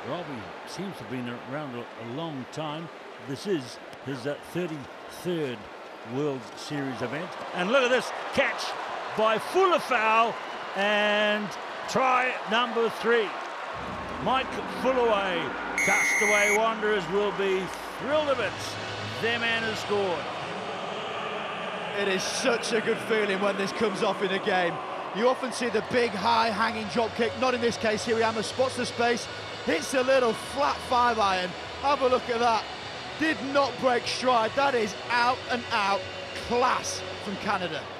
Robbie seems to have been around a long time. This is his 33rd World Series event. And look at this catch by Fuailefau, and try number 3. Mike Fuailefau, Castaway Wanderers will be thrilled a bit. Their man has scored. It is such a good feeling when this comes off in a game. You often see the big, high-hanging drop kick. Not in this case. Hirayama spots the space, hits a little flat 5-iron. Have a look at that. Did not break stride. That is out and out class from Canada.